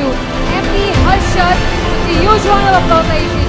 MD Arshad. With a huge round of applause, ladies